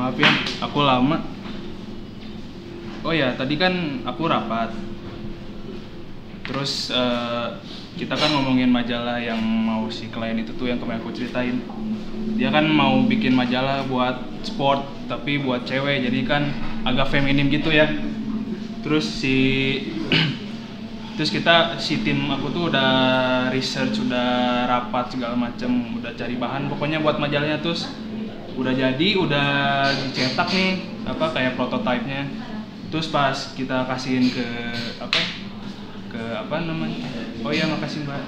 Maaf ya, aku lama. Oh ya, tadi kan aku rapat. Terus kita kan ngomongin majalah yang mau si klien itu tuh yang kemarin aku ceritain. Dia kan mau bikin majalah buat sport, tapi buat cewek, jadi kan agak feminim gitu ya. Terus terus si tim aku tuh udah research, udah rapat segala macem, udah cari bahan pokoknya buat majalahnya. Terus udah jadi, udah dicetak nih kayak prototipenya. Terus pas kita kasihin ke apa namanya, oh iya makasih mbak.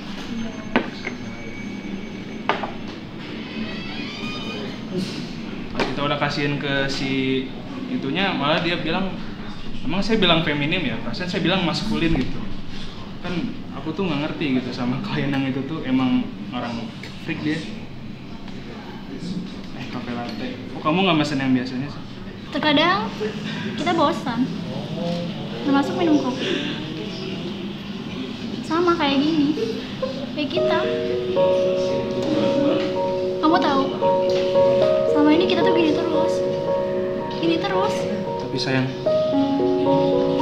Pas kita udah kasihin ke si itunya, malah dia bilang, emang saya bilang feminim ya, perasaan saya bilang maskulin gitu. Kan aku tuh nggak ngerti gitu sama klien yang itu tuh emang orang freak dia. Kafe latte. Oh, kamu nggak mesen yang biasanya sih? Terkadang kita bosan, termasuk minum kopi. Sama kayak gini, kayak kita. Kamu tahu, selama ini kita tuh gini terus. Tapi sayang,